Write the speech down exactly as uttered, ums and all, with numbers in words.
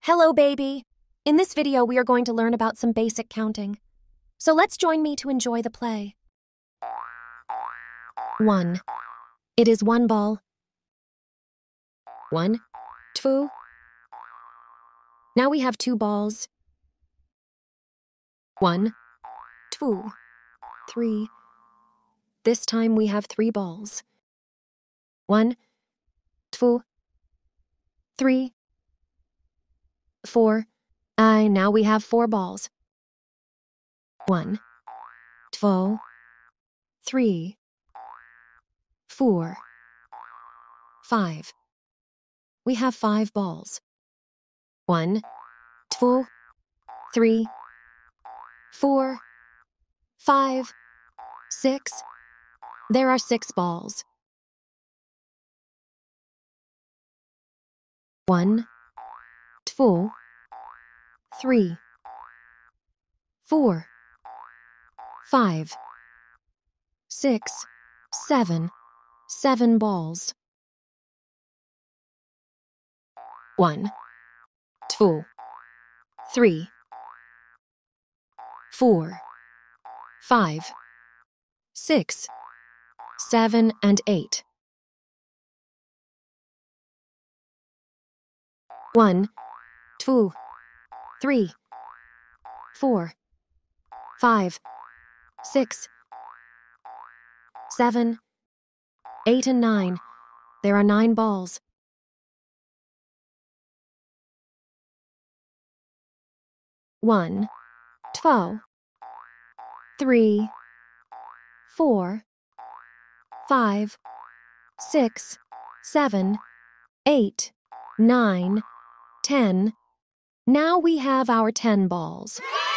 Hello, baby! In this video, we are going to learn about some basic counting. So let's join me to enjoy the play. One. It is one ball. One, two. Now we have two balls. One, two, three. This time we have three balls. One, two, three, four. I now we have four balls. One, two, three, four, five. We have five balls. One, two, three, four, five, six. There are six balls. One, two, three, four, five, six, seven, seven balls. One, two, three, four, five, six, seven, and eight. One, two, three, four, five, six, seven, eight, and nine. There are nine balls. One, two, three, four, five, six, seven, eight, nine, ten. Now we have our ten balls.